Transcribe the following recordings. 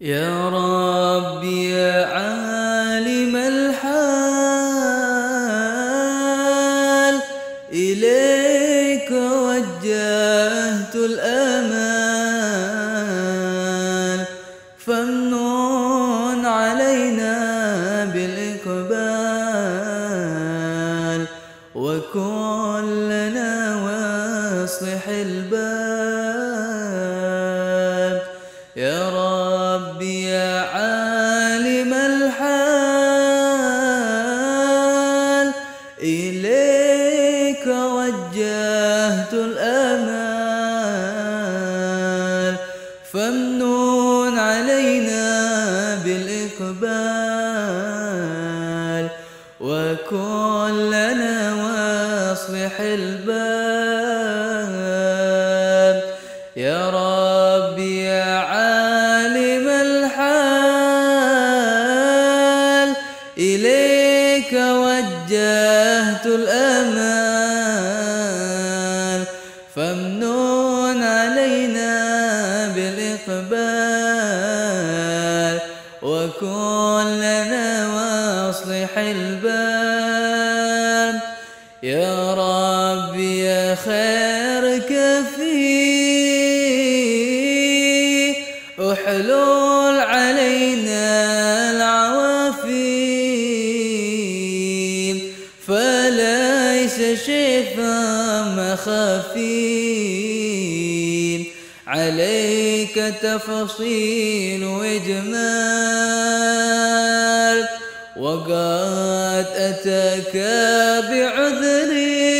يا ربي يا عالم الحال، إليك وجهت الآمال، فامنن علينا بالإقبال، وكن لنا واصلح الباب. يا ربي يا عالم الحال، إليك وجهت الآمال، فامنن علينا بالإقبال، وكن لنا واصلح الباب. يا ربي يا عالم الحال، إليك وجهت الآمال، فامنن علينا بالإقبال، وكن لنا واصلح الباب. يا ربي يا خير كفي، احلل علينا العوافي، فليس شيء ثم خفي، عليك تفصيل وإجمال، وقد أتاك بعذري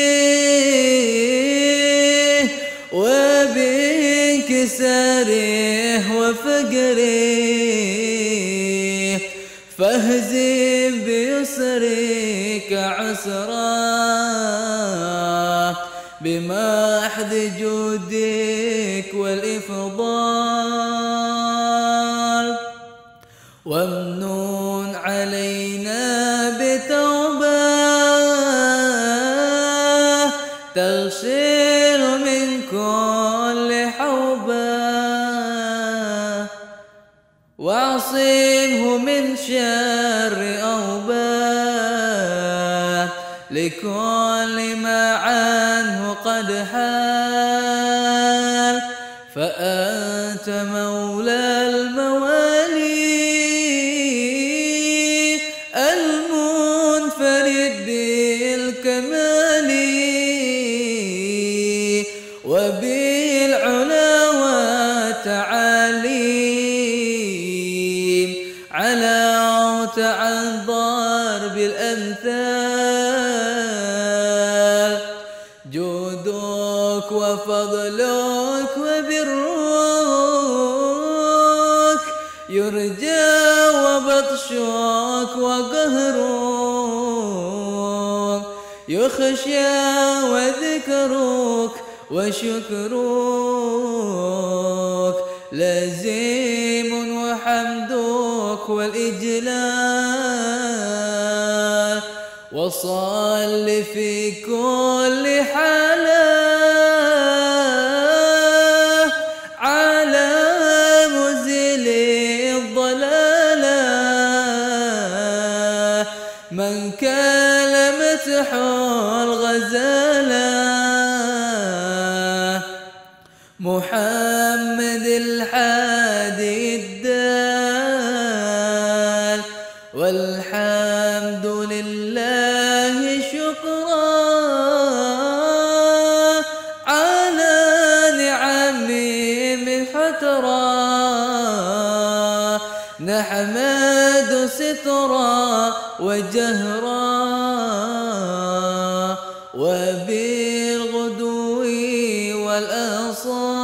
وبانكساره وفقره، فاهزم بيسرك عسراه، بمحض جودك والإفضال، وامنن علينا بتوبة تغسل من كل حوبة، واعصمه من شر أوبة، لكل ما عنه قد حال، فأنت مولى الموالي المنفرد بالكمال، وبالعلا والتعالي، علوت عن ضرب الأمثال، جودك وفضلك وبرك يرجى، وبطشك وقهرك يخشى، وذكرك وشكرك لازم، وحمدك والإجلال، وصل في كل حالة على مزيل الضلالة، من كلمته الغزالة، محمد الحادي الدال، والحمد لله شكرا على نعمه من فترة، نحمد سترا وجهرا، وبالغدو والآصال،